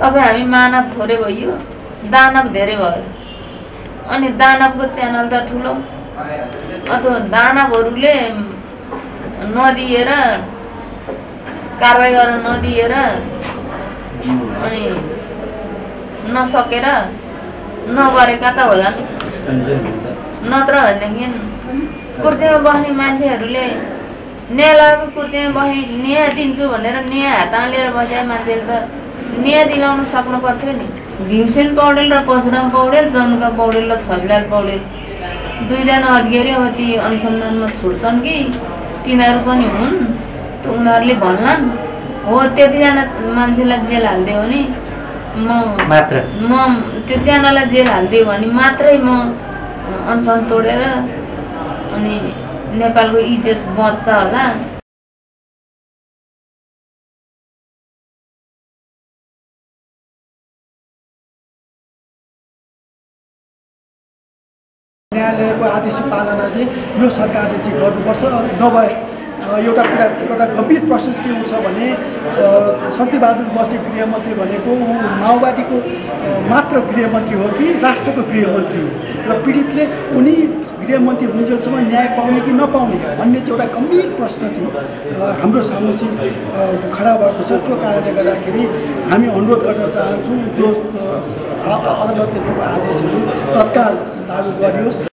अब हामी मानव थोरै भइयो, दानव धेरै भयो। अनि दानवको च्यानल त ठुलो, अथवा दानवहरूले नदिएर कारबाही गर्न नदिएर अनि नसकेर नगरेका त होला, नत्र भनेदेखि कुर्सीमा बस्ने मान्छेहरूले न्यायालयको कुर्सीमा बस्ने न्याय दिन्छु भनेर न्याय हातमा लिएर बसेका मान्छेले त न्याय दिलाउन सक्नु पर्थ्यो नि। भीमसेन पौडेल र परशुराम पौडेल, जनुका पौडेल र छविलाल पौडेल दुईजना अधिकारी अब ती अनुसन्धानमा छुट्छन् कि तिनीहरू पनि हुन् त उनीहरूले भन्लान्। हो त्यतिजना मान्छेलाई जेल हालिदियो भने म त्यतिजनालाई जेल हालिदियो भने मात्रै म अनसन तोडेर अनि नेपालको इज्जत बच्छ होला। न्यायालयको आदेश पालना चाहिँ यो सरकारले चाहिँ गर्नुपर्छ। नभए एउटा गम्भीर प्रश्न के हुन्छ भने शक्तिबहादुर बस्ने गृहमन्त्री भनेको माओवादीको मात्र गृहमन्त्री हो कि राष्ट्रको गृहमन्त्री हो, र पीडितले उनी गृहमन्त्री हुन्जेलसम्म न्याय पाउने कि नपाउने भन्ने चाहिँ एउटा गम्भीर प्रश्न चाहिँ हाम्रो सामु चाहिँ खडा भएको छ। त्यो कारणले गर्दाखेरि हामी अनुरोध गर्न चाहन्छौँ जो अदालतले दिएको आदेशहरू तत्काल लागू गरियोस्।